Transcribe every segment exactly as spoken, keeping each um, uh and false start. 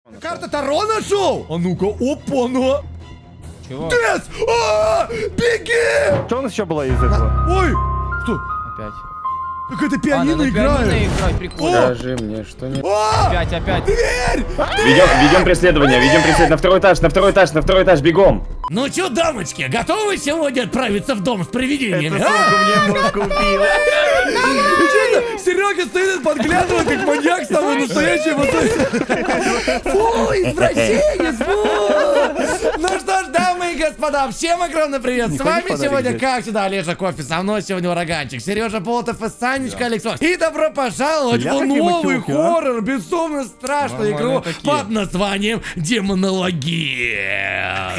Карта Таро нашел? А ну-ка, опа, ну. Чего? Дес! А, беги! Что у нас еще было из этого? Ой! Что? Опять. Так это А, пианино надо играет. пианино играть, прикольно. Скажи мне, что нет. А! Опять, опять. Дверь! Ведем, ведем преследование, ведем преследование. На второй этаж, на второй этаж, на второй этаж, бегом. Ну чё, дамочки, готовы сегодня отправиться в дом с привидениями? Это сука мне мозг купила. Серега стоит, подглядывает, как маньяк самый настоящий. Фу, извращенец, фу! Ну что ж, дамы и господа, всем огромный привет. С вами сегодня, как всегда, Олежа Кофе, со мной сегодня Ураганчик, Сережа Полотов и Санечка Александр. И добро пожаловать в новый хоррор, безумно страшную игру под названием Демонология.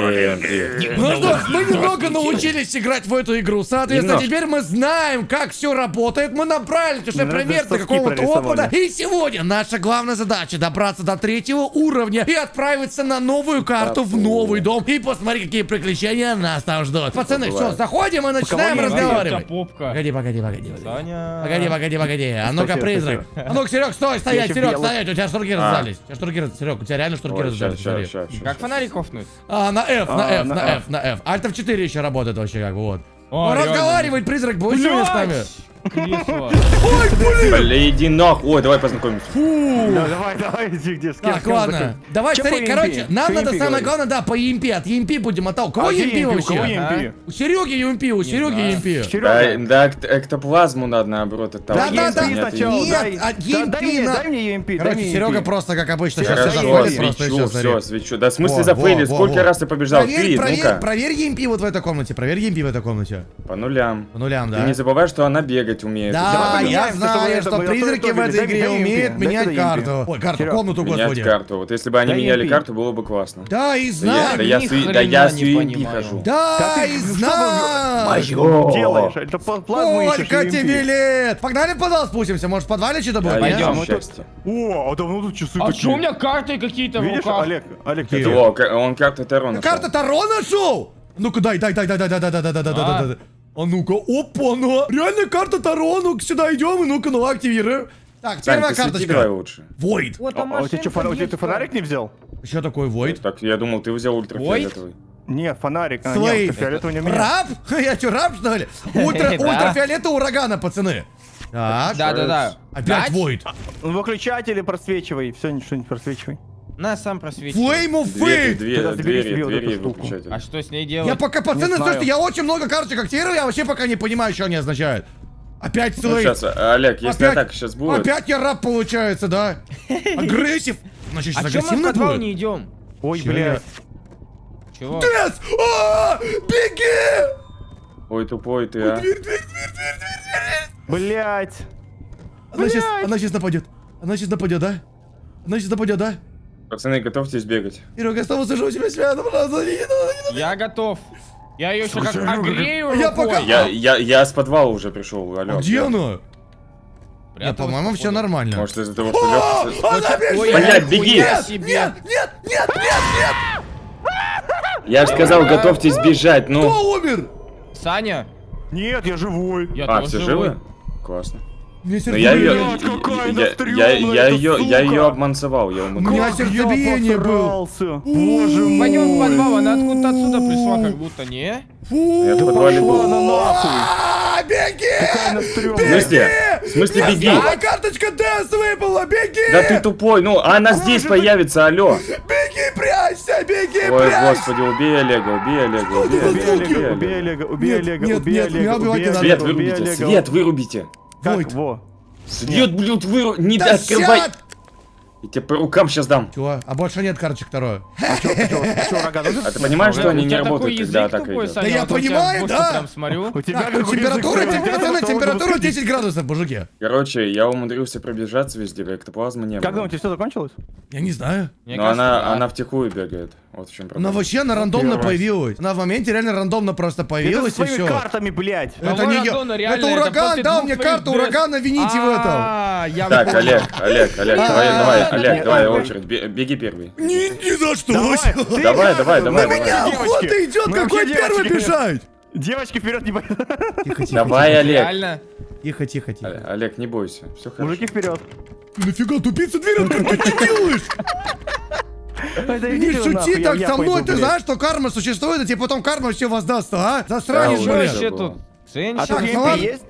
Ну что ж, мы немного научились играть в эту игру. Соответственно, теперь мы знаем, как все работает. Мы набрали уже проверки какого-то опыта. И сегодня наша главная задача добраться до третьего уровня и отправиться на новую карту в новый дом. И посмотри, какие приключения нас там ждут. Пацаны, что, заходим и начинаем разговаривать. Погоди, погоди, погоди. Погоди, погоди, погоди. А ну-ка, призрак. А ну-ка, Серег, стой, стоять, Серег, стоять. У тебя шнурки раздались. У тебя шнурки, Серег, у тебя реально шнурки раздались. Как фонарик офнуть? А, на F, на F, на F, на F. Альт эф четыре еще работает вообще как бы, вот. Ну, разговаривать, призрак, будешь сегодня с нами? Кресло. Ой, блин! Бля, иди нахуй. Ой, давай познакомимся. Фу! Давай, давай, иди, где, с кем, Так, ладно. Давай, Чё смотри, по короче, импи? нам Чё надо импи самое говорит? главное, да, по импи, от импи будем, а то. У кого А где импи импи? У кого вообще? импи? У Сереги импи, у Сереги знаю. импи. Да, Серега, да, эк- эктоплазму надо наоборот от того. Да, да, да. EMP сначала, Нет, дай. от Да, EMP дай мне, на- дай мне EMP, дай Короче, мне Серега EMP. просто, как обычно, сейчас Хорошо, все Хорошо, заходит просто и свечу, все, смотри. все, свечу. Да в смысле Во, зафейлили? во, Сколько во. раз ты побеждал? Проверь, Ты, проверь, ну-ка. проверь импи вот в этой комнате, проверь импи в этой комнате. По нулям. По нулям, Ты да? не забывай, что она бегать умеет. Да, Давай я поменяем, знаю, чтобы что это было призраки то, в этой дай- игре дай импи, умеют дай менять сюда импи. карту. Ой, карту, Серёг, комнату, Менять господи. карту. Вот если бы они Дай меняли импи. карту, было бы классно. Да, и Да я, знаю. да я, ни с ю- да хрена я с не ю эм пи понимаю. хожу. Да, Да и ты, ну, знаю. Что делаешь? Это пла- плазму ищешь, Сколько EMP. тебе лет? Погнали в подвал спустимся, может в подвале что-то будет? Да, нет? я Пойдем. счастье. О, а давно тут часы А такие. что у меня карты какие-то в Видишь, руках? Олег, Олег, Какие? ты О, ка- он карты Таро нашел. Карта Таро нашел? Ну-ка дай, дай, дай, дай, дай, дай, дай, дай, дай, дай, дай, дай, дай. А ну-ка, опа, ну. Реально карта Таро, ну-ка сюда идем, и ну-ка, ну активируем. Так, Сань, первая ты свети давай карточка. лучше. Void. Вот А, там а у тебя что, фонарик, у тебя ты детская. фонарик не взял? Что такое Void? Так, я думал, ты взял ультрафиолетовый. Не, фонарик. А, Слейд. нет, ультрафиолетовый не у меня. Раб? Я что, раб, что ли? Ультра, Да. ультрафиолета урагана, пацаны. Так, Да, да, да. опять Дать? Void. Ну, выключатель и просвечивай. Все, ничего не просвечивай. На, сам просвети. Flame of Двери, Fate. двери, Ты разберись, двери, вот эту двери штуку. выключатель. А что с ней Я делать? пока, пацаны, Не слушайте, знаю. я очень много карточек активирую, я вообще пока не понимаю, что они означают. Опять Ну, Slate. сейчас, Олег, если Опять- атака сейчас будет... Опять я раб получается, да? Агрессив. Значит, А сейчас что мы в агрессивно подвал будет? не идем? Ой, Чё блядь. Чего? Дес! А, беги! Ой, тупой ты, а. Дверь, дверь, дверь, дверь, дверь, дверь. Блядь. Она сейчас, Блядь. она сейчас нападет. Она сейчас нападет, да? Она сейчас нападет, да? Пацаны, готовьтесь бегать. Серега, я снова сажу у тебя свято, пожалуйста, не надо, не Я готов. Я ее еще как Слушай, Серёга, огрею Я рукой. пока- Я, я, я с подвала уже пришел, алло. надо. Где она? Нет, Пряталась, по-моему, все походу. нормально. Может, из-за того, что О, легкий... она бежит! Ой, Блядь, нихуя беги! себе. Нет, нет, нет, нет, нет! Я же сказал, готовьтесь бежать, ну. Кто умер? Саня, Нет, я живой. я А, тоже все живой. живы? Классно. Мне Но я ее... Блядь, какая она Я, я, стрёмная, я эта ее, я сука. ее обманцевал, я У уманцевал. меня Как сердцебиение я было. обосрался. Боже мой. Пойдем в подвал, она откуда-то отсюда пришла, как будто, не? Фу! Я в подвале Пошла был. она нахуй. А, беги! Какая она В стрёмная. смысле? В смысле беги? А карточка Дэс выпала, беги! Да ты тупой, ну, она здесь появится, алло. Беги, прячься, беги, Ой, прячься! господи, убей Олега, убей Олега, убей это Убей Олега, Олега, убей убей Олега. Олега, убей Нет, Олега, нет, убей нет, меня Олега, убивать убей не надо. Свет Олега, убей вырубите, Олега. свет вырубите. Как? Войд. Во. Свет, блядь, выру... Не Да открывай. сядь! Я тебе по рукам сейчас дам. Чего? А больше нет карточек второй. А чё, чё, чё, рога тоже? А ты понимаешь, что Да, они у не тебя такой работают, когда язык атака тупой, идет? Саня, Да я вот у тебя понимаю, в бошку да. прям смотрю. У тебя Так, ну, какой температура, язык, температура, что температура должен десять градусов, мужики. Короче, я умудрился пробежаться везде, эктоплазмы не Как было. думаете, все закончилось? Я не знаю. Мне Но кажется, она, да. она втихую бегает. Вот в чем Она проблема. вообще, она рандомно Первый раз. появилась. Она в моменте реально рандомно просто Это появилась и своими все. картами, блядь. Да Это не я. Марадона, реально, Это это ураган, после да, двух мне твоих карту дэс. урагана, вините в этом. А, я Так, понял. Олег, Олег, Олег, давай, А, давай, нет, Олег, нет, давай, нет. очередь, бе- беги первый. Ни, ни за что. Давай, вообще. ты- Давай, давай, давай, На давай. меня Девочки, охота идет, мы какой вообще первый девочки. бежать? Девочки вперед не боятся. Тихо, тихо, Давай, Олег. Реально. тихо, тихо, тихо. О- Олег, не бойся, все хорошо. Мужики вперед. Ты нафига тупица дверь, открой, ты что делаешь? Не шути так со мной, ты знаешь, что карма существует, и тебе потом карма все воздаст, а? Засранец, Да, Что блин. вообще было. тут? А Женщина? тут Так, е ну эм пи ладно. есть?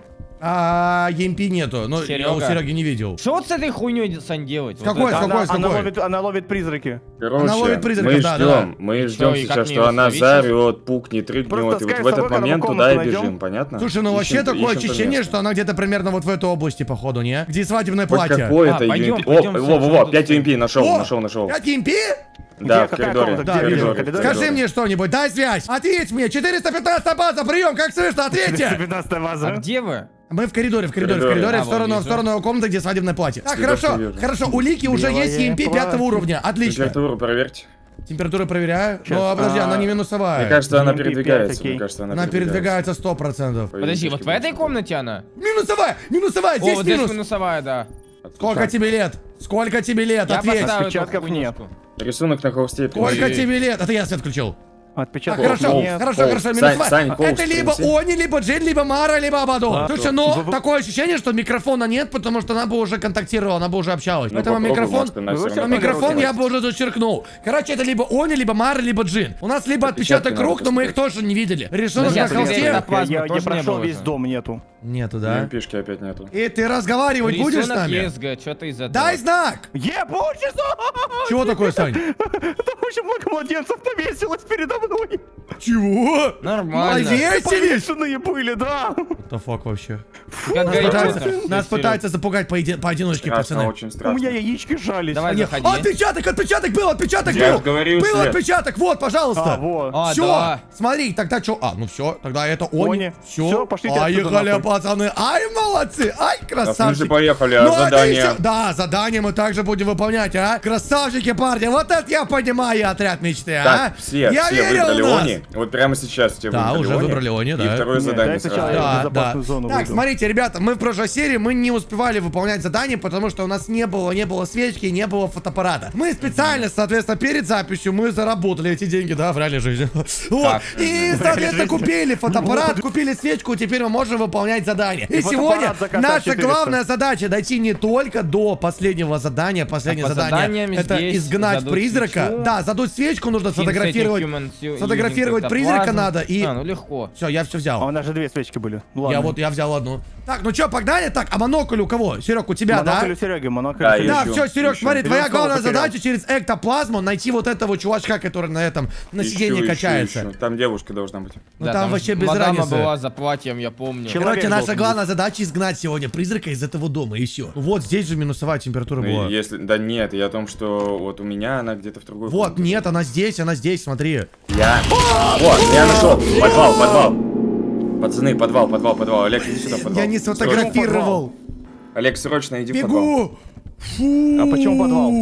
А, и эм пи нету, но я у Серега. Сереги не видел. Что вот с этой хуйней, Сань, делать? Вот Какой? это. Какой, Она, какой? она ловит, она ловит призраки. Короче, Она ловит призраков, мы да, ждем, да. мы И ждем чё, и как сейчас, мне что его она словить? заорет, пукнет, рыгнет, Просто и вот скажи в этот собака, момент нам туда и комнату бежим, найдем. понятно? Слушай, ну Ищем- вообще такое ищем то ощущение, место. что она где-то примерно вот в этой области, походу, не? Где свадебное Хоть платье. какое-то А, пойдем, ю эм пи. пойдем, О, Сань, во, во, во, сразу пять ю эм пи, нашел, О, нашел, нашел. пять и эм пи? Да, Где? в Какая коридоре. комната? Да, Где? вижу. В коридоре? Скажи мне что-нибудь, дай связь. Ответь мне, четыреста пятнадцатая база, прием, как слышно, ответьте. пятнадцатая А база. где вы? Мы в коридоре, в коридоре, в коридоре. коридоре, А, в сторону, вон в вижу. сторону его комнаты, где свадебное платье. Так, Всегда хорошо, всё вижу. хорошо, улики уже Белое есть, и эм пи пятого платье. уровня, отлично. Температуру проверьте. Температуру проверяю. Щас, Ну, подожди, а, она не Мне минусовая. кажется, она и эм пи пять, передвигается. окей. Мне кажется, она Она передвигается сто процентов. Подожди, вот в этой комнате она? Минусовая, минусовая, О, здесь вот здесь минус. минусовая, да. Сколько тебе лет? Сколько тебе лет? Я Ответь. поставил Отпечатков эту нет. хуйнюшку. Рисунок на холсте. Сколько Ой. тебе лет? Это я свет включил. Так, Отпечатков хорошо, нет. хорошо, Холст. хорошо, Сань, минусовая. Сань, холст Это либо принеси. Они, либо Джин, либо Мара, либо Абадон. А, Слушай, то- но вы- вы- такое ощущение, что микрофона нет, потому что она бы уже контактировала, она бы уже общалась. Ну, Поэтому попробуй, микрофон... может, она всё Вы Но равно микрофон попробует. я бы уже зачеркнул. Короче, это либо Они, либо Мара, либо Джин. У нас либо отпечаток Отпечатки рук, надо но мы их посмотреть. тоже не видели. Рисунок Да на нет, холсте это плазма Я, я тоже не прошел было весь же. дом, нету. нету, да? Пишки опять нету. И ты разговаривать будешь с Рисунок нами? ЕСГ, что-то из этого. Дай знак! Ебучий Чего такое, Сань? Там очень много младенцев повесилось передо мной. Чего? Нормально. Повесились? Повешенные были, да. What the fuck вообще? Как Нас Гарри пытаются, Поттер. нас Серёг. пытаются запугать поеди- поодиночке, Страшно, пацаны. очень У страшно. меня яички жались. Давай, Нет. заходи. А, отпечаток, отпечаток был, отпечаток Я был. говорил, Был Свет. отпечаток, вот, пожалуйста. А, вот. А, Все, да. смотри, тогда что? А, ну все, тогда это Они. Они. Все, Всё, пошлите отсюда, поехали, нахуй. пацаны. Ай, молодцы, ай, А, в красавчики. смысле, поехали, а Ну, это задание? ещё- Да, задание мы также будем выполнять, а? Красавчики, парни, вот это я понимаю отряд мечты, а? Так, все, я все верил выбрали в нас. Они. Вот прямо сейчас все Да, выбрали уже Они. выбрали Они, да. И второе Нет, задание дай сначала сразу. я- Да, в безопасную да. зону Так, выйду. смотрите, ребята, мы в прошлой серии мы не успевали выполнять задание, потому что у нас не было, не было свечки, не было фотоаппарата. Мы специально, соответственно, перед записью мы заработали эти деньги, да, в реальной жизни. Вот. Так. И, соответственно, купили фотоаппарат, купили свечку, теперь мы можем выполнять задание. И И сегодня фотоаппарат заказать наша четыреста. главная задача дойти не только до последнего задания. Последнее Так, по задание заданиям это здесь изгнать задуть призрака. свечу. Да, задуть свечку нужно Hint setting сфотографировать. human using Сфотографировать ektoplasm. призрака надо и... А, ну легко. Все, я все взял. А у нас же две свечки были. Ладно. Я вот, я взял одну. Так, ну чё, погнали? Так, а монокль у кого? Серег, у тебя, Монокль да? у Сереги, монокль Да, у Сереги. Да, Ищу, все, Серег, ищу. смотри, твоя Берём главная слово, задача через эктоплазму найти вот этого чувачка, который на этом, на Ищу, сиденье ищу, качается. ищу. Там девушка должна быть. Ну Да, там вообще без мадама разницы. была за платьем, я помню. Чел- Короче, Человек наша должен главная задача изгнать сегодня призрака из этого дома, и все. Вот здесь же минусовая температура Ну, была. и если... Да нет, я о том, что вот у меня она где-то в другой Вот, комнате. нет, она здесь, она здесь, смотри. Я... Вот, я нашел. Подвал, подвал. Пацаны, подвал, подвал, подвал. Олег, иди сюда, в подвал. Я не сфотографировал. Срочно. Олег, срочно иди в подвал. Бегу. Фу. А почему подвал?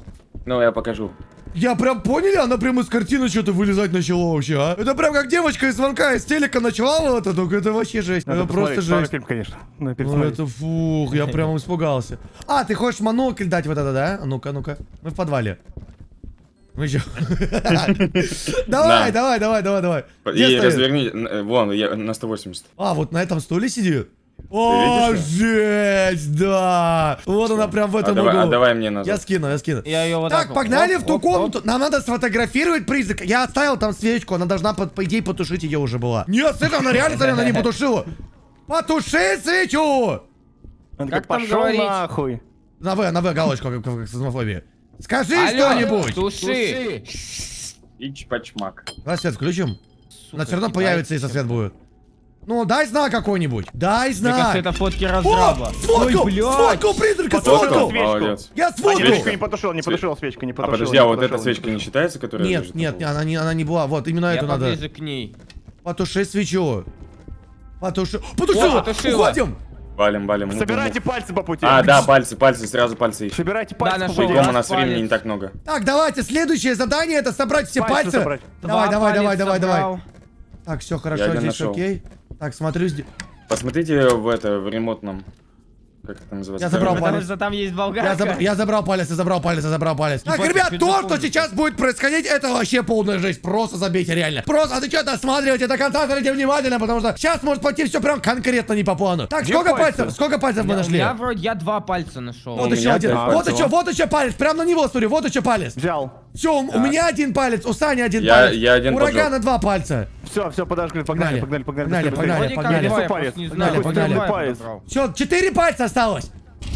Ну, я покажу. Я прям, поняли, она прям из картины что-то вылезать начала вообще, а? Это прям как девочка из звонка из телека начала вот это, только это вообще жесть. Надо Это просто посмотреть. Старый жесть. фильм, конечно. Надо Ну пересмотреть. это фух, я прям испугался. А, ты хочешь монокль дать вот это, да? А ну-ка, ну-ка. Мы в подвале. Ну чё? Давай, На. давай, давай, давай, давай. И Где стоит? разверни... н- Вон, я на сто восемьдесят. А, вот на этом стуле сидит? О, видишь жесть, да. Вот она прям в А этом давай, а углу. давай мне Я назад. скину, я скину. Я ее вот Так, так погнали оп, в ту оп, оп. комнату. Нам надо сфотографировать призрака. Я оставил там свечку, она должна, по, по идее, потушить ее уже была. Нет, смотри, она реально, смотри, она не потушила. Потуши свечу! Он такой, Как там пошел говорить? нахуй. На В, на В галочку, как, как, как сазмофобия. Скажи Алло, что-нибудь. Туши. И чпачмак. Давай свет включим. Она все равно китайцы появится, если всё. свет будет. Ну, дай знак какой-нибудь. Дай Мне знак. кажется, это фотки О, разраба. сфоткал, Ой, блядь. сфоткал призрака, Потушил сфоткал. свечку. Молодец. Я А, сфоткал. свечку не потушил, не потушил свечку, не А потушил. подожди, не а вот потушил, эта свечка не считается, которая Нет, лежит нет, на полу? она не, она не была. Вот, именно Я эту надо. поближе к ней. Потуши свечу. Потуши. Потушила. О, потушила. Уходим. Валим, валим. Собирайте пальцы по пути. А, да, пальцы, пальцы, сразу пальцы ищем. Собирайте Да, пальцы по нашел. пути. Бегом, у раз нас времени палец. не так много. Так, давайте, следующее задание это собрать все Пальцы пальцы. собрать. Давай, Два давай, давай, палец давай, давай. собрал. Так, все хорошо, Я один здесь нашел. окей. Так, смотрю здесь. Посмотрите в это, в ремонтном. Как это называется? Я забрал Потому палец. что там есть Я, болгарка. заб- я забрал палец, я забрал палец, я забрал палец. Так, Ебать, ребят, ты то, чё что помнишь? сейчас будет происходить, это вообще полная жесть. Просто забейте, реально. Просто, а ты что-то осматривайте до конца, смотрите внимательно, потому что сейчас может пойти все прям конкретно не по плану. Так, Где сколько пальцы? пальцев? Сколько пальцев мы У нашли? меня вроде я два пальца нашел. Вот У еще меня один. пять Вот пальцев. еще, вот еще палец. Прям на него смотри, вот еще палец. Взял. Все, у меня один палец, у Сани один Я- палец. я один у Урагана два пальца. Все, все, подожди, погнали, погнали, погнали. Погнали, быстрее, погнали, быстрее. Вроде как погнали. два, я Палец. просто не Погнали, знаю. погнали. Два я Палец. подобрал. Все, четыре пальца осталось.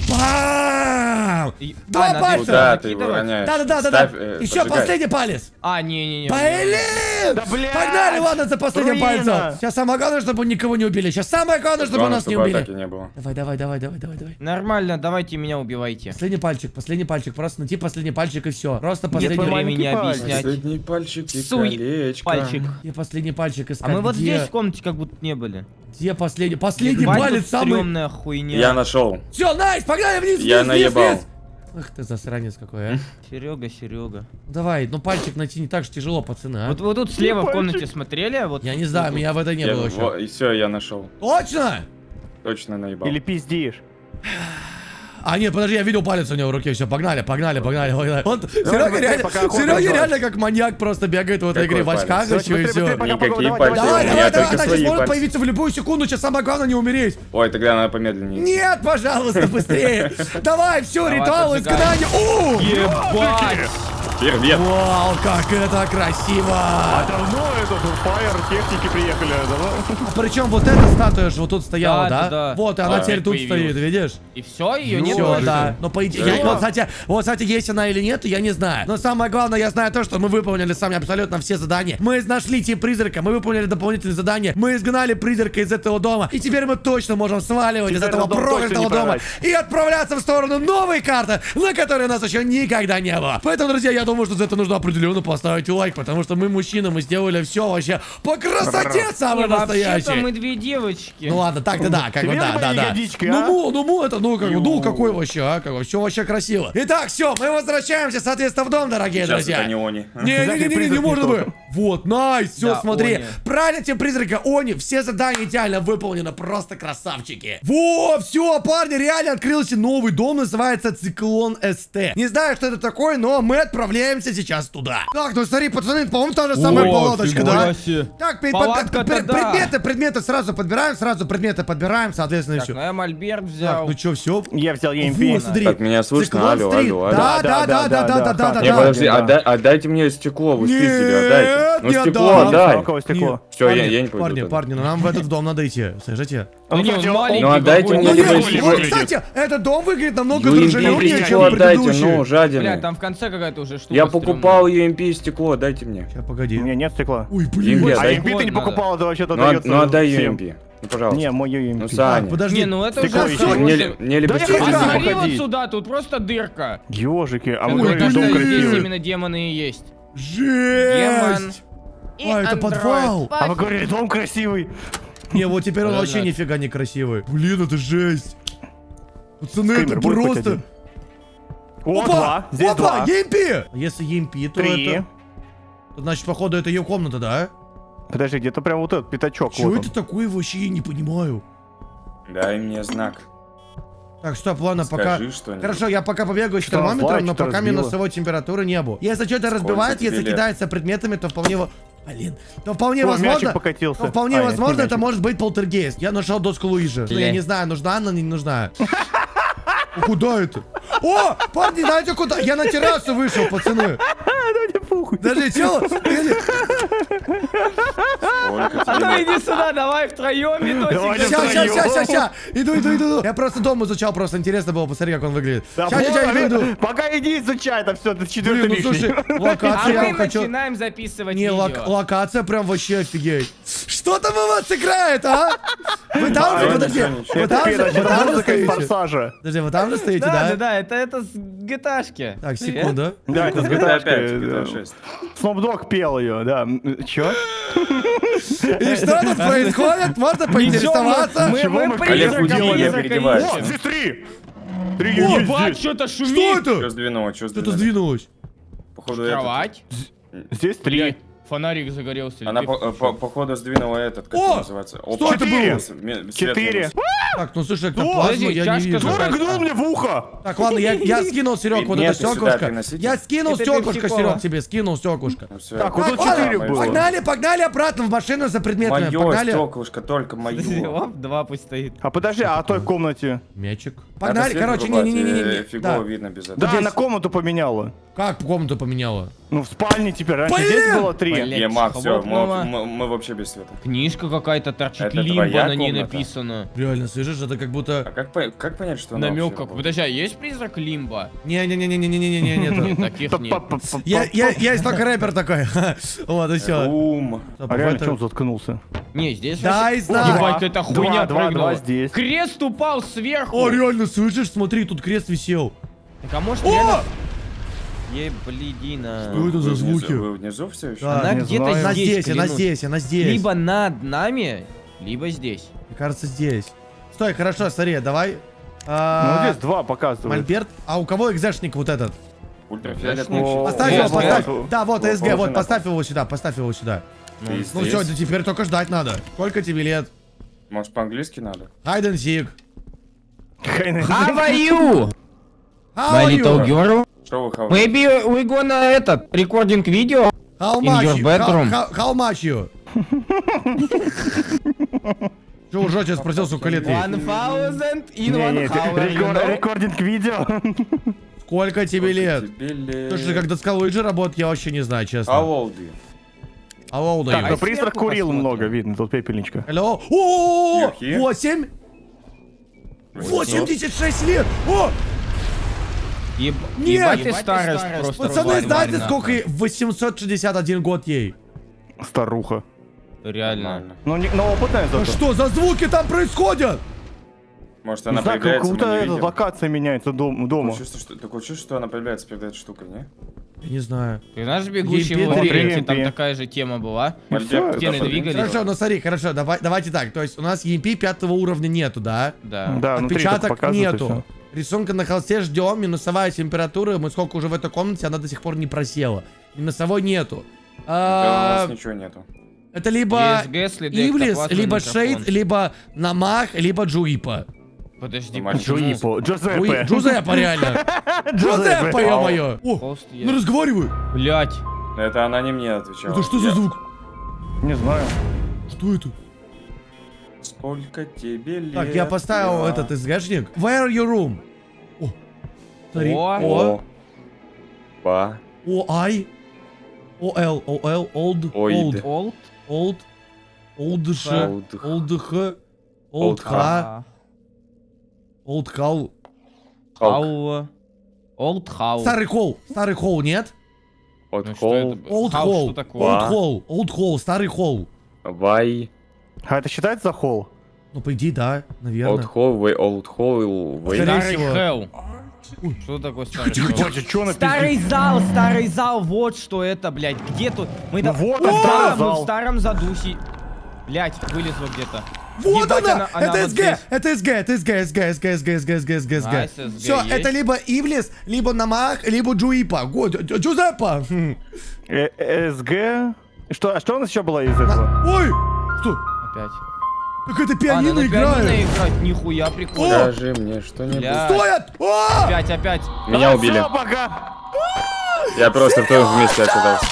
Бам! И- Два А, надо пальца. Куда ты его Накидывать? роняешь? Да-да-да-да. Ставь, э, Еще поджигай. последний палец. А, не-не-не. Блин! Да, блядь! Погнали, ладно, за последним Руина! пальцем. Сейчас самое главное, чтобы никого не убили. Сейчас самое главное, чтобы Главное, нас не чтобы убили. атаки не было. Давай, давай, давай, давай, давай, давай. Нормально, давайте меня убивайте. Последний пальчик, последний пальчик. Просто найти последний пальчик и все. Просто Нет последний. времени маленький палец. объяснять. Последний пальчик и Суй колечко. пальчик. Где последний пальчик искать? А мы вот Где? здесь в комнате как будто не были. Где последний? Последний Ебать, палец тут самый. стрёмная хуйня. Я нашел. Все, найс, погнали вниз, вниз, Я вниз, наебал. вниз. Ах ты засранец какой, а. Серега, Серега. Давай, ну пальчик найти не так же тяжело, пацаны, а. Вот вы тут слева в Пальчик. комнате смотрели? а Вот Я не знаю, тут- меня в это не Я- было еще. во- И все, я нашел. Точно? Точно наебал. Или пиздишь. А, нет, подожди, я видел палец у него в руке, все, погнали, погнали, погнали, погнали. Он, Серега давай, реально, пока охота Серега идёт. реально как маньяк просто бегает в этой Какой игре в палец? очках Давайте еще и быстрее, все. быстрее, пока Никакие погода, пальцы. давай, Давай, У меня давай, давай, только она свои сейчас может пальцы. появиться в любую секунду, сейчас самое главное не умереть. Ой, тогда надо помедленнее. Нет, пожалуйста, быстрее. Давай, все, Давай, ритуал поджигаем. изгнания. О! Ебать! Привет. Вау, как это красиво! А давно этот фаер техники приехали, давно? Причем вот эта статуя же вот тут стояла, Да, да? да, да. Вот, и она А, теперь тут появилась. стоит, видишь? И все, ее нет Все, больше? да. Но по идее, Да. я- вот, кстати, вот, кстати, есть она или нет, я не знаю. Но самое главное, я знаю то, что мы выполнили сами абсолютно все задания. Мы нашли тип призрака, мы выполнили дополнительные задания, мы изгнали призрака из этого дома, и теперь мы точно можем сваливать из Теперь этого этот дом точно проклятого не дома продать. и отправляться в сторону новой карты, на которой нас еще никогда не было. Поэтому, друзья, я думаю, что за это нужно определенно поставить лайк, потому что мы мужчины, мы сделали все вообще по красоте самой Не, вообще-то настоящей. мы две девочки. Ну ладно, так-то да, как бы Тебе да, бы да, да. ягодички, Ну, а? му, ну, му, это, ну, как бы, ну, Ю. какой вообще, а, как бы, все вообще красиво. Итак, все, мы возвращаемся, соответственно, в дом, дорогие Сейчас друзья. это не они. Не-не-не, не, не может быть. Вот, найс, все, Да, смотри. Они. Правильно тебе призрака, Они, все задания идеально выполнены, просто красавчики. Во, все, парни, реально открылся новый дом, называется Циклон СТ. Не знаю, что это такое, но мы отправляемся сейчас туда. Так, ну смотри, пацаны, по-моему, та же самая О, палаточка, фига да? себе. Так, пи- Палатка-то пи- пи- да. предметы, предметы сразу подбираем, сразу предметы подбираем, соответственно, и Так, все. ну я мольберт Так, взял. ну что, все? Я взял E M P. Вот, смотри. Так, меня слышно? Циклон Алло, стрит. алло, алло. Да, да, да, да, да, да, да, да, Не, да. подожди, да. отдай- отдайте мне стекло, вы спиздили, отдайте. Ну не стекло отдам. отдай. Какое стекло? Все, я, Парни, я не пойду Парни, туда. парни, ну нам в этот дом надо идти. Слышите? Да не, он кстати, он- маленький Ну, отдайте какой-то. мне Ну, либо нет, еще вот, выглядит. кстати, этот дом выглядит намного ю эм пи дружелюбнее, чем стекло отдайте, ну, Бля, жадины. там в конце какая-то уже штука. Я стрёмная. покупал ю эм пи стекло, дайте мне. Сейчас, У погоди. меня нет стекла. Ой, Им блин. я А дай. E M P ты не надо. покупал, это вообще-то Ну, от- дается ну отдай ю всем. эм пи. Ну, пожалуйста. Не, мой E M P. Ну, Так, Саня. подожди. Не, ну это Стекло уже еще. всё, Мне, больше- мне либо Да я стекло. хочу А смотри походить. вот сюда, тут просто дырка. Ёжики, а Я мы думаю, говорили, дом кажется, здесь красивый. именно демоны и есть. Демон. Жесть! И А, это андроид. подвал. А вы говорили, дом красивый. Не, вот теперь он Да, вообще да. нифига не красивый. Блин, это жесть. Пацаны, это Скример будет хоть просто... один? О, два. Здесь Опа, два. и эм пи! Если и эм пи, то Три. это... то, значит, походу, это ее комната, да? Подожди, где-то прям вот этот пятачок. Чего вот это он. такое вообще, я не понимаю. Дай мне знак. Так, стоп, ладно, пока... Скажи что-нибудь. Хорошо, я пока побегаю с Что, термометром, злая, но что-то пока разбила? минусовой температуры не было. Если что-то разбивает, если тебе лет? кидается предметами, то вполне... во- Блин, то вполне О, возможно... мячик покатился. то вполне А, нет, не возможно, это мячик. может быть полтергейст. Я нашел доску Луиджи. Ну, я Бля. не знаю, нужна она, не нужна. О, куда это? О, парни, знаете куда? Я на террасу вышел, пацаны. Да мне похуй. Подожди, чё? Погоди. Сколько А ну тебе лет? иди сюда, давай втроем, Давай, видосик. Ща, ща, ща, ща, втроём. ща. Иду, иду, иду. Я просто дом изучал, просто интересно было, посмотри, как он выглядит. Да Ща, вот, ща, ща, иду, а, иду. Пока иди изучай, это все, это четвертый Блин, ну лишний. слушай, А локация я мы хочу... начинаем записывать Не, лок- видео. локация прям вообще офигеть. Что там у вас играет, а? Вы там же, Да, подожди, ничего, ничего. вы там же, Это вы там же музыка из стоите? форсажа. Подожди, вы там же стоите, Да, да, да? да, это это с джи ти эй-шки. Так, секунду. Да, это с джи ти эй пять, джи ти эй гиташкой. шесть. Snoop Dogg пел ее, да. М, Чё? И что тут происходит? Можно поинтересоваться? Мы, Чего мы мы призрака, Олег, уйди, я призрака переодеваюсь. О, ищем. здесь три! Три О, есть Ебать, здесь. что-то шумит. Что Что это? сдвинуло, что Что-то сдвинуло? сдвинулось. Походу это. Кровать. Здесь три. Фонарик загорелся. Она Ты- по- по- походу сдвинула этот, как О! это называется. Что это было? Четыре. Так, ну слушай, Что? эктоплазму Подожди, я не чашка вижу. же- Кто рыгнул мне в ухо? Так, ладно, я, я скинул, Серег, вот Нет, это ты сюда стеклышко. переносите. Я скинул Это стеклышко, пепсикола. Серег, тебе скинул стеклышко. Так, вот Так, тут ладно, четыре было. погнали, погнали обратно в машину за предметами. Мое Погнали. стеклышко, только Подожди, мое. оп, два пусть стоит. А подожди, а о той комнате? Мячик. Надо Погнали, свет короче, вырубать, не-не-не-не. э, Фигово Да. видно без этого. Да, здесь- на комнату поменяла. Как комнату поменяла? Ну, в спальне теперь. Раньше Блин! здесь было три. Блин. Ема, все, хлопнула. мы, мы- мы вообще без света. Книжка какая-то торчит, Это лимба твоя на ней комната? написано. Реально, слышишь, это как А будто... как, по- как понять, что она Намек вообще как. работает? Подожди, а есть призрак лимба? Не-не-не-не-не-не-не, нет. Таких нет. Я, я, я есть только рэпер такой. Вот и все. Ум. А реально, чем заткнулся? Не, здесь... Дай вообще- знак. Ебать, эта хуйня Два, два, прыгнула. два здесь. Крест упал сверху. О, реально, слышишь, смотри, тут крест висел. Так, а может О! реально... Еблидина. Что это за Вы внизу- звуки? Вы внизу все еще? Да. Она не где-то знаю. Она здесь, здесь, она клянусь. здесь, она здесь. Либо над нами, либо здесь. Мне кажется, здесь. Стой, хорошо, смотри, давай. Ну, А, здесь два показывают. Мольберт. А у кого экзешник вот этот? Ультрафиолетовый О, щит. Поставь Э, его, СГ. поставь. Да, вот, Вот, СГ, положи вот, на поставь его сюда, поставь его сюда. Ты Ну здесь? все, теперь только ждать надо. Сколько тебе лет? Может, по-английски надо? Hide and seek. How are you, How my are little you? girl? Что вы хаваете? Maybe we gonna этот recording video. How In much your you? bedroom. How, how, how much you? Что уже тебя спросил, сколько лет ей? One thousand in Не, one нет, hour, you рекор- know? рекординг видео. Сколько тебе лет? Тебе лет. Слушай, как доска Луиджи работает, я вообще не знаю, How честно. old you? How old are Так, ну you? призрак сверху курил посмотрим. много, видно, тут пепельничка. Hello? О, You here? восемь? восемьдесят шесть лет! О, Еб- Нет! Ебать ты Ебать ты старость просто. пацаны, развалина, знаете, нахуй. сколько ей? восемьсот шестьдесят один год ей. Старуха. Реально. Нормально. Ну, не, но опытная А зато. что за звуки там происходят? Может, Не она знаю, как появляется, мы будто не эта видим? локация меняется дом- дома. Такое чувство, что, такое чувство, что она появляется перед этой штукой, не? Я не знаю. Ты знаешь, бегущий Ей в петри. лабиринте, там Ей такая же тема была. И Мольберт, всё, ты Стены подвинь. двигались. Хорошо, ну смотри, хорошо, давай, давайте так. То есть у нас и эм пи пятого уровня нету, да? Да. Да, внутри только Отпечаток показывают, и нету. всё. Рисунка на холсте ждем, минусовая температура. Мы сколько уже в этой комнате, она до сих пор не просела. Минусовой нету. Да, у А, нас ничего нету. Это либо ЕСГ, следы Ивлис, эктоплазмы, либо микрофон. Шейд, либо Намах, либо Джуипа. Подожди, Нормально. почему? Джуипо, Джуи- Джузеппе. Джузеппе, реально. Джузеппе, ё-моё. О, Холст ну есть. разговаривай. Блять. Это она не мне отвечала. Это что за Я- звук? Не знаю. Что это? Сколько тебе лет? Так, я поставил я? этот СГшник. Where your room? О, смотри. О. О, Ба. О, I. О, Л, О, Л, old, Ойд. old, Олд? old, old, ш, Old. old, х, old, Old ха, old, хау. Халк. Хау. Олд хау. Старый холл, старый холл, нет? От Ну, что холл. это? Old Хау, холл, что такое? old Ба. холл, old холл, старый холл. Вай. А это считается за холл? Ну, по идее, да, Олд наверное. холл, вей, олд холл, вей. Скорее Старый всего. хелл. Что такое старый тихо, хелл? Боже, чё она Старый пиздит? зал, старый зал, вот что это, блядь, где тут? Мы Ну да- вот мы он, в старый старом, мы в зал. старом задусе. Блядь, вылезло где-то. Вот Ебать, она! она Это вот СГ! здесь. Это СГ! Это СГ! СГ! СГ! СГ! СГ! СГ! СГ! СГ! Найс, СГ Все, есть. это либо Ивлис, либо Намах, либо Джуипа. Го- Дж- Дж- Джузеппе! Хм. Э, э, СГ. Что, а что у нас еще было из этого? Ой! Что? Опять. Так это А, пианино надо играет! пианино играть, нихуя прикольно. Скажи мне что-нибудь. Бля. Стоят! О! Опять, опять. Меня А, убили. всё, пока. Я просто в том вместе оказался.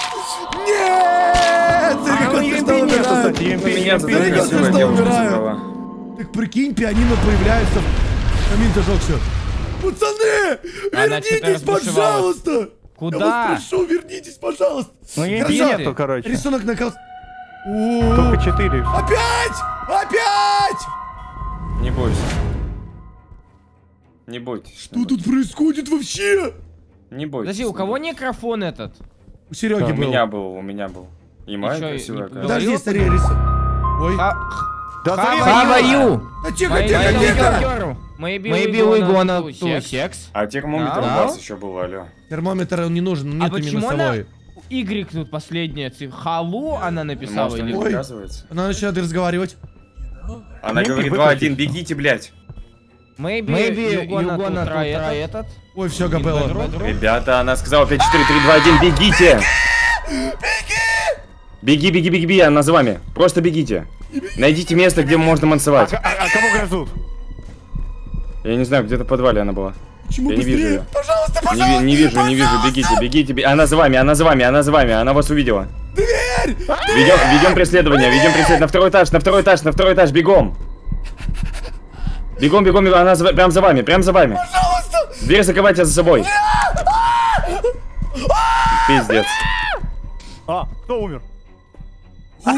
Нет! Смотри, как А, он ну, смешно Е эм пи нету, умирает. кстати, Е эм пи, Меня Е эм пи тут Смотри, как нету. красивая смешно девушка умирает. забрала. Так прикинь, пианино появляется. Камин зажегся. Пацаны! Она что-то Вернитесь, разбушевалась. пожалуйста! Куда? Я вас прошу, вернитесь, пожалуйста! Ну, Е эм пи Хорошо. нету, короче. Рисунок на холсте. О, Только четыре. Опять! Опять! Не бойся. Не бойтесь. Что тут происходит вообще? Не бойтесь. Подожди, у кого микрофон этот? У Сереги У был. меня был, у меня был. И моя чё, красивая не оказалась. Подожди, смотри, рисунок. Ой. Ха- Да How зарезал. are you? Да тихо, My тихо, little тихо! girl. Maybe, Maybe we we gonna gonna do do sex. А термометр у Да. вас еще был, алло. Термометр он не нужен, А нету почему она... минусовой. Y тут последняя цифра. Халу она написала Может, он или... не Ой. доказывается? Она начинает разговаривать. Она Не говорит, выключи. два один, бегите, блядь. Maybe, Maybe you gonna, you gonna try do try этот. Ой, все, In Габелла. bedroom. Ребята, она сказала пять, четыре, три, два, один, бегите. Беги, беги, беги, беги, она за вами. Просто бегите. Найдите место, где можно мансовать. А, а, а кого грызут? Я не знаю, где-то в подвале она была. Почему Я не вижу быстрее? ее. Пожалуйста, Не, пожалуйста, ви- не вижу, не вижу. пожалуйста! Бегите, бегите, бегите. Она за вами, она за вами, она за вами. Она вас увидела. Дверь! Ведем, ведем преследование, ведем преследование. На второй этаж, на второй этаж, на второй этаж, бегом. Бегом, бегом, бегом. Она за, прям за вами, прям за вами. Пожалуйста! Дверь закрывайте за собой. Пиздец. А, кто умер? О,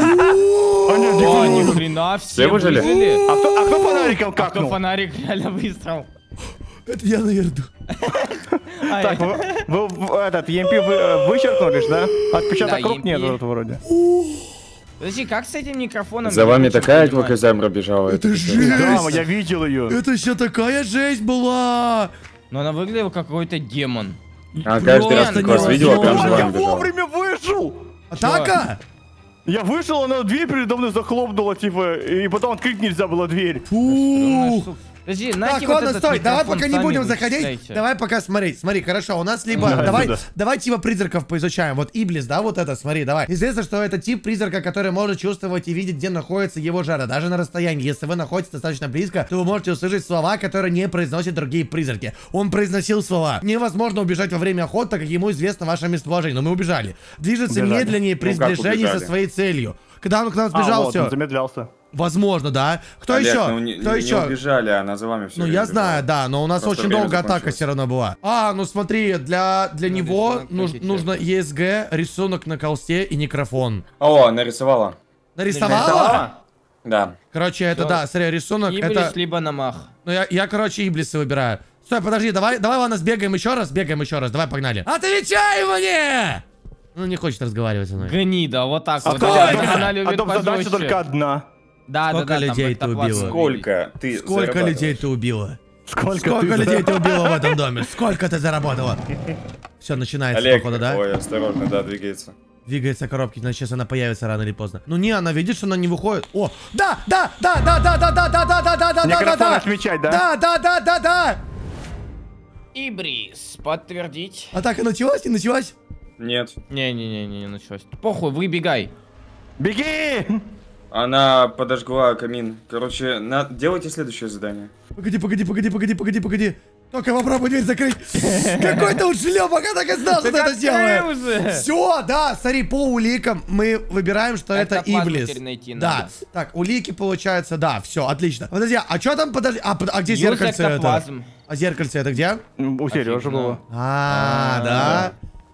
ни хрена, все Все выжили? выжили. А кто, а кто фонариком А кто какнул? фонарик реально выстрел? Это я наверду. Так, вы, вы- вы этот, и эм пи вы, э, вычеркнули ж, да? Отпечаток Да, рук нет и эм пи. вот вроде. Подожди, как с этим микрофоном? За Я вами не очень такая понимаю. алькозамра бежала. Это это жесть! Да, я видел ее. Это еще такая жесть была! Но она выглядела как какой-то демон. А каждый раз Просто как вас видела, прям за А, я вами бежала. вовремя вышел! Атака? Я вышел, она дверь передо мной захлопнула, типа, и потом открыть нельзя было дверь. Фух. Подожди, Так, знаете, вот ладно, этот стой, давай микрофон пока не сами будем заходить. вычисляйте. Давай пока смотреть. Смотри, хорошо, у нас либо. Да, давай, да. давай типа призраков поизучаем. Вот Иблис, да, вот это, смотри, давай. Известно, что это тип призрака, который может чувствовать и видеть, где находится его жара, даже на расстоянии. Если вы находитесь достаточно близко, то вы можете услышать слова, которые не произносят другие призраки. Он произносил слова. Невозможно убежать во время охоты, так как ему известно ваше местоположение. Но мы убежали. Движется Убежали. медленнее при Ну, как сближении со убежали? своей целью. Когда он к нам А, сбежал, вот, все. он замедлялся. Возможно, да. Кто Олег, еще? ну не, Кто не еще? убежали, она за вами все. Ну, я знаю, да, но у нас Просто очень время долго атака закончилось. все равно была. А, ну смотри, для, для Ну, него рисунок нуж- хотите. нужно и эс гэ, рисунок на холсте и некрофон. О, нарисовала. Нарисовала? Да. Короче, это Всё. да, смотри, рисунок, Иблис это... либо намах. Ну, я, я, короче, Иблисы выбираю. Стой, подожди, давай, давай, ладно, сбегаем еще раз, бегаем еще раз, давай, погнали. Отвечай мне! Ну, не хочет разговаривать со мной. Гнида, вот так А вот. то, Сколько? Она- она а любит то задача пожестче. только одна. Да, Сколько да, да, людей там ты как-то убила? классно Сколько ты Сколько зарабатываешь? людей ты убила? Сколько, Сколько ты людей ты убила в этом доме? Сколько ты заработала? Все, начинается, Олег, походу, да? ой, осторожно, да, двигается. Двигается коробки, значит, сейчас она появится рано или поздно. Ну не, она видит, что она не выходит. О, да, да, да, да, да, да, да, да, да, да, да, да, да, Некрофон да, отмечать, да? да, да, да, да, да. Ибрис, подтвердить. Атака началась, не началась? Нет. Не-не-не, не началось. Похуй, выбегай. Беги! Она подожгла камин. Короче, на... делайте следующее задание. Погоди, погоди, погоди, погоди, погоди, погоди. Только попробуй дверь закрыть. Какой-то ушлепок, я так и знал, что ты это сделаешь. Все, да, смотри, по уликам мы выбираем, что это Эктоплазму Иблис. теперь найти Да, надо. так, улики получается, да, все, отлично. Подожди, а что там, подожди, а, под- а где Юз зеркальце это? эктоплазм. А зеркальце это где? У Сережи Офигенно. было. А, да.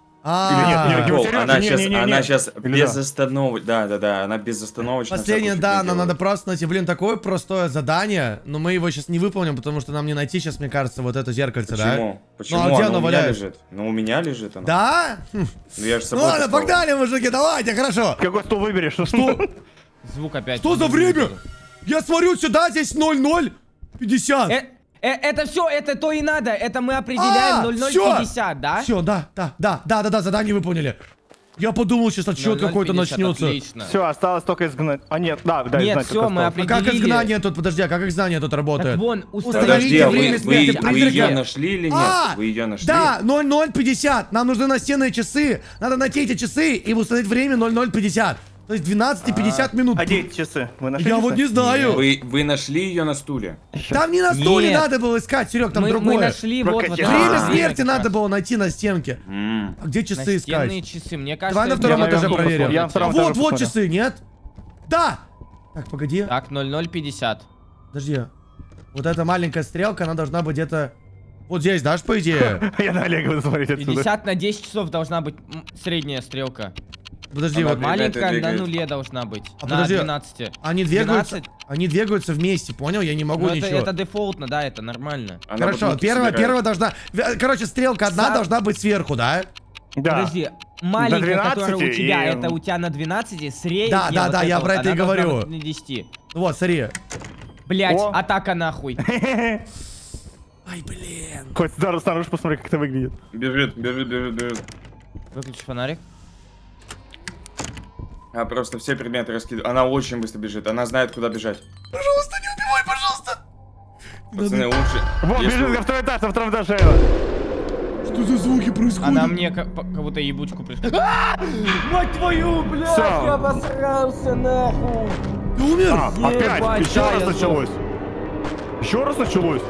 Или нет, А, нет, Прикол, Серёжа, она не, сейчас, не, не, она не. сейчас Или безостановочно, да, да, да, она безостановочно. Последнее, всякую да, фигню нам надо делает. просто найти, блин, такое простое задание, но мы его сейчас не выполним, потому что нам не найти сейчас, мне кажется, вот это зеркальце, да? Почему? Почему? Ну, а где Она оно у меня валяется? лежит. Ну, у меня лежит она. Да? Хм. Ну, я же с Ну собой ладно, таскал. погнали, мужики, давайте, хорошо. Какой стул выберешь? Что? Звук опять. Что за время? Я смотрю сюда, здесь ноль ноль пятьдесят. Э, э, это все, это то и надо. Это мы определяем ноль ноль пятьдесят, да? Все, да, да, да, да, да, да, задание выполнили. Я подумал, сейчас отсчет какой-то ноль ноль пятьдесят, начнется. Отлично. Все, осталось только изгнать. А нет, да, да, Нет, изгнать всё, только мы осталось. А как определили. изгнание тут, подожди, а как изгнание тут Так работает? вон, Установите Подожди, а вы, время вы, смерти вы призрака. ее нашли или нет? А, Вы ее нашли? да, ноль ноль пятьдесят. Нам нужны настенные часы. Надо найти эти часы и установить время ноль ноль пятьдесят. То есть двенадцать и пятьдесят минут. А где эти часы? Вы нашли Я часы? вот не знаю. Вы, вы нашли ее на стуле? Там не на стуле Нет. надо было искать, Серег, там мы, другое. мы нашли вот, вот Прокачать. это Время А, смерти как надо раз. было найти на стенке. М. А где часы Настенные искать? часы, мне кажется, Давай на это втором я этаже наверху проверим. посмотрю. Я на втором Вот, этаже вот посмотрю. часы, нет? Да! Так, погоди. Так, ноль ноль пятьдесят. Подожди. Вот эта маленькая стрелка, она должна быть где-то... Вот здесь, дашь, по идее? Я на Олега буду смотреть отсюда. пятьдесят на десять часов должна быть м, средняя стрелка. Подожди, Она вот... две- Маленькая на двигает. нуле должна быть. А на подожди, двенадцати. Они двигаются... двенадцать? Они двигаются вместе, понял? Я не могу Ну, это, ничего. это дефолтно, да, это нормально. Она Хорошо, потом первая, собирает. первая должна... в- Короче, стрелка одна Сам- должна быть сверху, да? Да. Подожди, маленькая, которая у двенадцати тебя, и- это у тебя на двенадцати, средняя. Да, да, вот да, эта я вот, про это и она должна говорю. быть на десяти. Вот, смотри. Блять, О. атака нахуй. Ай, блин. Хоть снаружи, снаружи посмотри, как это выглядит. Бежит, бежит, бежит, бежит. Выключи фонарик. А просто все предметы раскидывает. Она очень быстро бежит, она знает, куда бежать. Пожалуйста, не убивай, пожалуйста. Пацаны, лучше... Вот, если бежит вы- на второй этаж, на втором этаже. Что Что за звуки происходят? Она мне как будто ебучку пришла. Мать твою, блядь, Всё. я обосрался нахуй. Ты умер? А, опять, Ебать, еще да, раз я началось. Еще раз началось.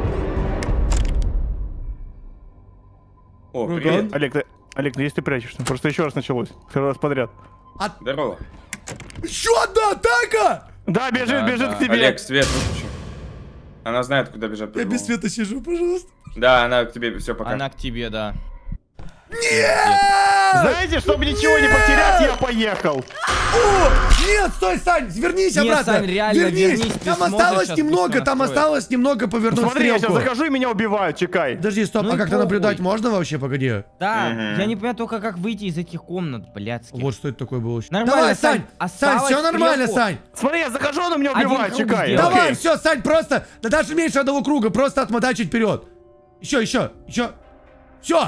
О, Ну, привет. Олег, ты, Олег, ну если ты прячешься, просто еще раз началось. Второй раз подряд. А... Здорово. Еще одна атака! Да, бежит, Да, бежит да. к тебе. Олег, свет выключи. Она знает, куда бежать. Я по-любому. без света сижу, пожалуйста. Да, она к тебе, все, пока. Она к тебе, да. Нет! Знаете, чтобы ничего не потерять, я поехал. О, нет, стой, Сань, вернись Нет, обратно. Сань, реально, вернись. вернись, ты Там сможешь осталось сейчас немного, быстро там настроить. осталось немного повернуть Смотри, я сейчас стрелку. захожу и меня убивают, чекай. Подожди, стоп, Ну а и как-то похуй. наблюдать можно вообще, погоди? Да, Мгм. я не понимаю только, как выйти из этих комнат, блядских. Вот что это такое было. Нормально, Давай, Сань, Сань, Сань, осталось все нормально, стрелку. Сань. Смотри, я захожу, он меня Один убивает, круг чекай. сделай. Давай, Окей. все, Сань, просто, да даже меньше одного круга, просто отмотай чуть вперед. Еще, еще, еще. Все.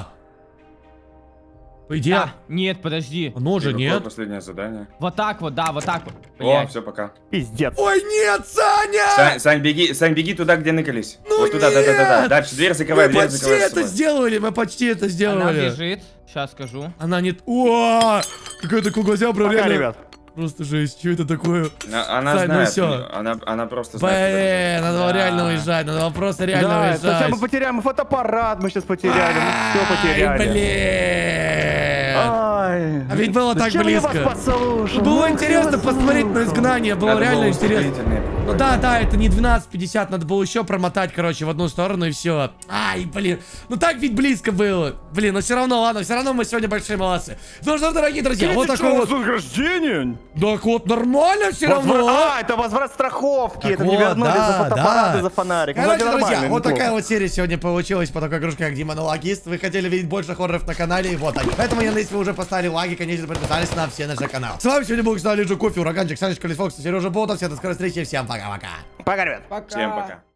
По идее, Да, нет, подожди. оно же И какое нет. последнее задание? Вот так вот, да, вот так вот. О, Блядь. все, пока. Пиздец. Ой, нет, Саня! Сань, Сань, беги, Сань, беги туда, где ныкались. Ну вот туда, да, да, да, да. нет! Дальше дверь закрывай, Мы дверь почти закрывай. за это собой. сделали, мы почти это Она сделали. бежит. Сейчас скажу. Она не... О, какая-то кругозябра, Пока, реально. ребят. Просто жесть, что это такое? Она, она Сань, ну знает, всё. она, она просто знает. куда бежать. Блин, надо было Да. реально уезжать, надо было просто реально Да, уезжать. хотя мы потеряем фотоаппарат, мы сейчас потеряли, мы все Ай, потеряли. блин. Ай. А ведь было так Зачем я близко. вас послушал? Было Ну, интересно я вас посмотреть на послушал. изгнание, было Надо реально было интересно. ускорительное Ну какое-то. да, да, это не двенадцать пятьдесят, надо было еще промотать, короче, в одну сторону и все. Ай, блин, ну так ведь близко было. Блин, но все равно, ладно, все равно мы сегодня большие молодцы. Ну что ж, дорогие друзья, вот Видите, такой что, вот. вознаграждение? Так вот, нормально все равно. Возврат- А, это возврат страховки, Так это вот, мне вернули да, за фотоаппарат да. и за фонарик. Ну, Короче, вроде друзья, нормально, вот неплохо. такая вот серия сегодня получилась по такой игрушке, как Демонологист. Вы хотели видеть больше хорроров на канале, и вот они. Поэтому, я надеюсь, вы уже поставили лайки, конечно, подписались на все наши каналы. С вами сегодня был Кстати, Кофе, Ураганчик, Санечка, Лисфокс, Сережа Болтов. Всем до скорой встречи, всем пока-пока. Пока, ребят. Пока. Всем пока.